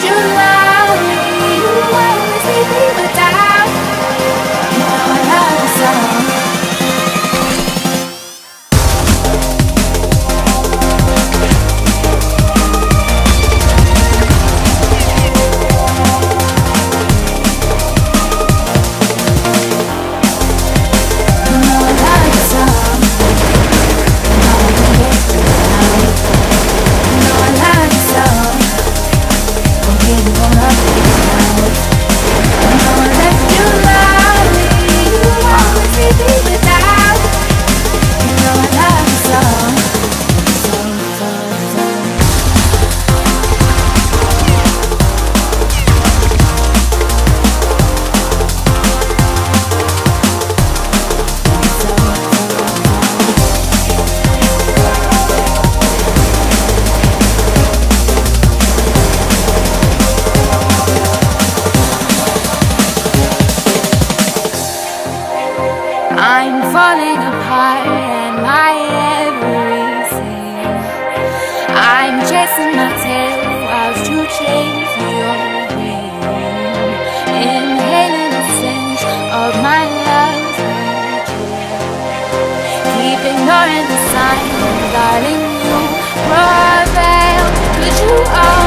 you love me, you always leave me without. You know I love you so. I'm falling apart and my everything. I'm chasing my tail whilst you chase your wind, inhaling the stench of my love's betrayal. Keep ignoring the signs, darling, you prevail. Could you